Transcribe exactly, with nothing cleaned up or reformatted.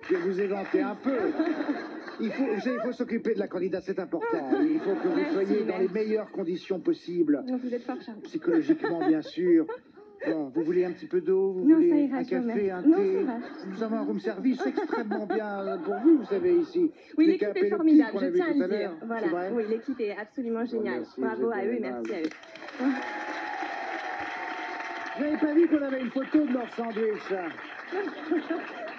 je vais vous éventer un peu. Il faut, vous savez, il faut s'occuper de la candidate, c'est important. Il faut que vous Merci, soyez dans merci. les meilleures conditions possibles. Vous êtes fort charmant. Psychologiquement, bien sûr. Bon, vous voulez un petit peu d'eau? Vous Non, voulez ça ira, un je vous café, un remercie. Non, thé? ça va. Nous avons un room service extrêmement bien pour vous, vous savez, ici. Oui, Les l'équipe est canapés formidable, qu'on je a vu tiens à tout le à dire. l'heure, Voilà, c'est vrai? oui, l'équipe est absolument Je vous géniale. remercie, Bravo vous à êtes eux, bien merci à aimable. eux. Vous n'avez pas vu qu'on avait une photo de leur sandwich?